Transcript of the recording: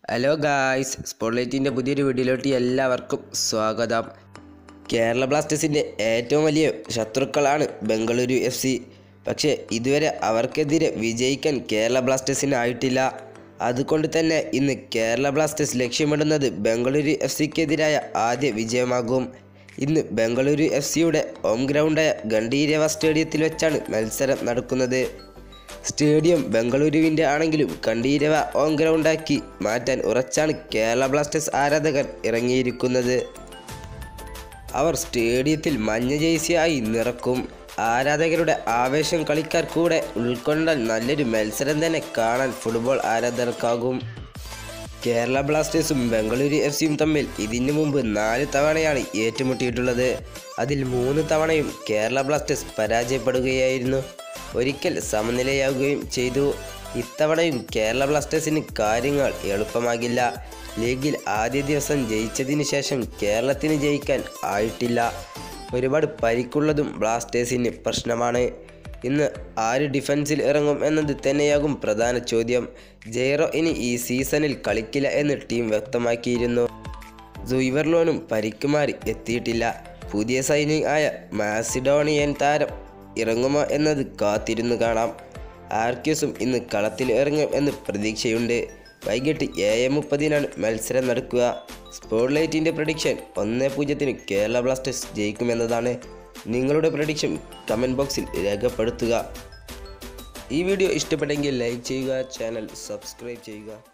Hello guys, സ്പോട്ട്ലൈറ്റിൻ്റെ പുതിയൊരു വീഡിയോയിലോട്ട് എല്ലാവർക്കും സ്വാഗതം. കേരള ബ്ലാസ്റ്റേഴ്സിൻ്റെ ഏറ്റവും വലിയ ശത്രുക്കളാണ് ബംഗളൂരു FC. പക്ഷേ ഇതുവരെ അവർക്കെതിരെ വിജയിക്കാൻ കേരള ബ്ലാസ്റ്റേഴ്സിന് ആയിട്ടില്ല. അതുകൊണ്ട് തന്നെ ഇന്ന് കേരള ബ്ലാസ്റ്റേഴ്സ് ലക്ഷ്യമിടുന്നത് ബംഗളൂരു FCക്കെതിരായ ആദ്യ വിജയമാകും. ഇന്ന് ബംഗളൂരു FCയുടെ ഹോം ഗ്രൗണ്ടായ ഗംഭീരവ സ്റ്റേഡിയത്തിൽ വെച്ചാണ് മത്സരം നടക്കുന്നത്. സ്റ്റേഡിയം ബംഗളൂരുവിൻ്റെ ആണെങ്കിലും ഗംഭീരവ ഹോം ഗ്രൗണ്ടാക്കി മാറ്റാൻ ഉറച്ചാണ് കേരള ബ്ലാസ്റ്റേഴ്സ് ആരാധകർ ഇറങ്ങിയിരിക്കുന്നത്. അവർ സ്റ്റേഡിയത്തിൽ മഞ്ഞ ജേഴ്സിയായി നിറക്കും. ആരാധകരുടെ ആവേശം കളിക്കാർ കൂടെ ഉൾക്കൊണ്ടാൽ നല്ലൊരു മത്സരം തന്നെ കാണാൻ ഫുട്ബോൾ ആരാധകർക്കാകും. കേരള ബ്ലാസ്റ്റേഴ്സും ബംഗളൂരു FCയും തമ്മിൽ ഇതിനു മുമ്പ് 4 തവണയാണ് ഏറ്റുമുട്ടിയിട്ടുള്ളത്. അതിൽ 3 തവണയും കേരള ബ്ലാസ്റ്റേഴ്സ് പരാജയപ്പെടുകയായിരുന്നു. ഒരിക്കൽ സമനിലയാവുകയും ചെയ്തു. ഇത്തവണയും കേരള ബ്ലാസ്റ്റേഴ്സിന് കാര്യങ്ങൾ എളുപ്പമാകില്ല. ലീഗിൽ ആദ്യ ദിവസം ജയിച്ചതിന് ശേഷം കേരളത്തിന് ജയിക്കാൻ ആയിട്ടില്ല. ഒരുപാട് പരിക്കുള്ളതും ബ്ലാസ്റ്റേഴ്സിന് പ്രശ്നമാണ്. ഇന്ന് ആര് ഡിഫൻസിൽ ഇറങ്ങും എന്നത് തന്നെയാകും പ്രധാന ചോദ്യം. ജെയ്റോ ഇനി ഈ സീസണിൽ കളിക്കില്ല എന്ന് ടീം വ്യക്തമാക്കിയിരുന്നു. സുയിവർലോനും പരിക്ക് മാറി എത്തിയിട്ടില്ല. പുതിയ സൈനിങ് ആയ മാസിഡോണിയൻ താരം ഇറങ്ങുമോ എന്നത് കാത്തിരുന്നു കാണാം. ആർക്യൂസും ഇന്ന് കളത്തിൽ ഇറങ്ങും എന്ന് പ്രതീക്ഷയുണ്ട്. വൈകിട്ട് 7:30 മത്സരം നടക്കുക. സ്പോട്ട്ലൈറ്റിൻ്റെ പ്രഡിക്ഷൻ 1-0 കേരള ബ്ലാസ്റ്റേഴ്സ് ജയിക്കുമെന്നതാണ്. നിങ്ങളുടെ പ്രഡിക്ഷൻ കമൻറ്റ് ബോക്സിൽ രേഖപ്പെടുത്തുക. ഈ വീഡിയോ ഇഷ്ടപ്പെട്ടെങ്കിൽ ലൈക്ക് ചെയ്യുക, ചാനൽ സബ്സ്ക്രൈബ് ചെയ്യുക.